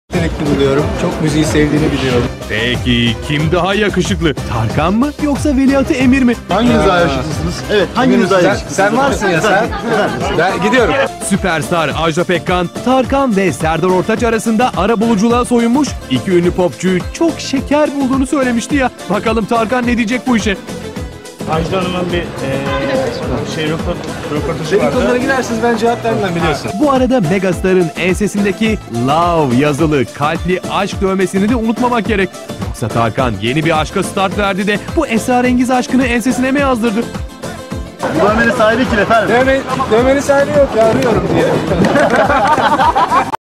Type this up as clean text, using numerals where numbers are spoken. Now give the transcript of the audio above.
Yetenekli buluyorum. Çok müziği sevdiğini biliyorum. Peki kim daha yakışıklı? Tarkan mı yoksa Veliaht Emir mi? Hanginiz daha yakışıklısınız? Evet, hanginiz daha yakışıklısınız? Sen varsın ya sen. Ben gidiyorum. Süperstar Ajda Pekkan, Tarkan ve Serdar Ortaç arasında arabuluculuğa soyunmuş. İki ünlü popçuyu çok şeker bulduğunu söylemişti ya. Bakalım Tarkan ne diyecek bu işe? Ajda Hanım'ın bir röportajı Benim vardı. konulara girersiniz ben cevap vermem biliyorsun. Bu arada Megastar'ın ensesindeki Love yazılı kalpli aşk dövmesini de unutmamak gerek. Yoksa Tarkan yeni bir aşka start verdi de bu esrarengiz aşkını ensesine mi yazdırdı? Bu dövmenin sahibi kim efendim? Dövmenin sahibi yok ya. Arıyorum diye.